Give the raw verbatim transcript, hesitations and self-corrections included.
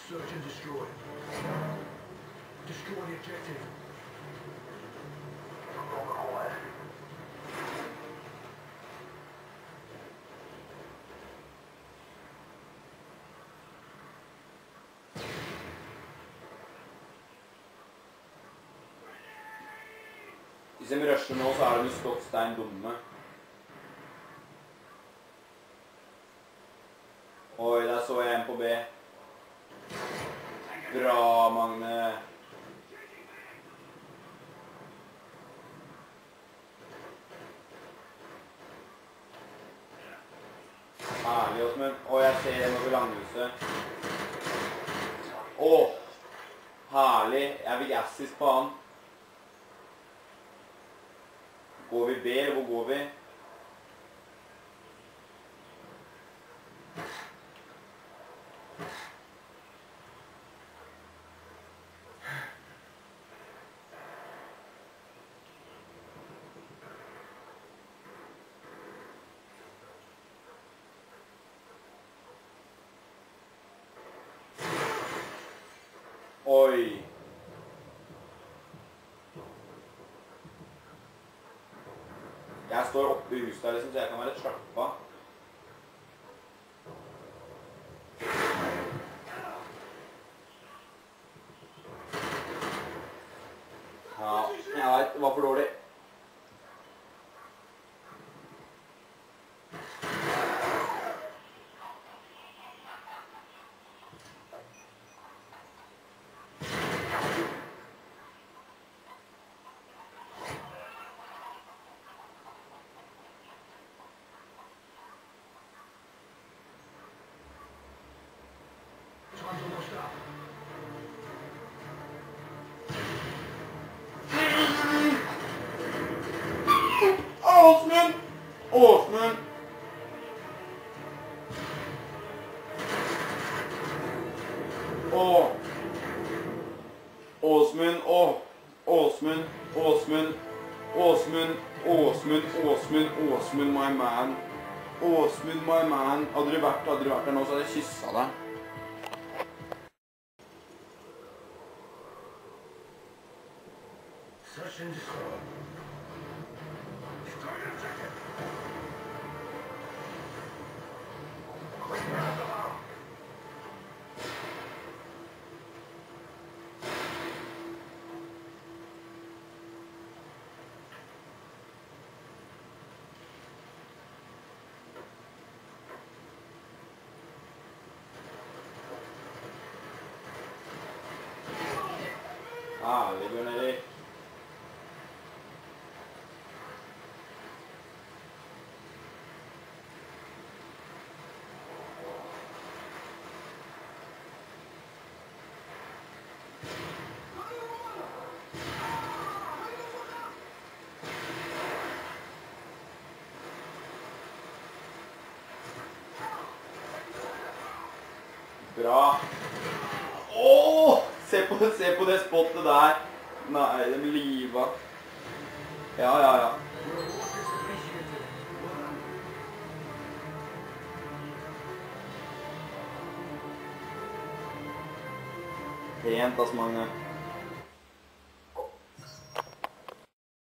Search and destroy. Destroy the objective. Hvis de rusher nå, så er de stått stein dumme. Oi, der så jeg en på B. Bra, Magne. Herlig, Åsmund. Og jeg ser en over langhuset. Åh, herlig. Jeg fikk assist på han. Går vi B, eller hvor går vi? Oi. Jeg står oppe i huset her, liksom, så jeg kan være slappa. Ja, jeg vet, det var for dårlig. Åsmund! Åsmund! Åh! Åsmund, åh! Åsmund, Åsmund, Åsmund, Åsmund, Åsmund, Åsmund, my man. Åsmund, my man. Hadde du vært, hadde du vært der nå, så hadde jeg kysset deg. Search and destroy. Destroy the objective. Herlig, Bjørn Erik. Bra. Åh! Se på, se på det spottet der. Nei, det blir livet. Ja, ja, ja. Pent, ass, Magne.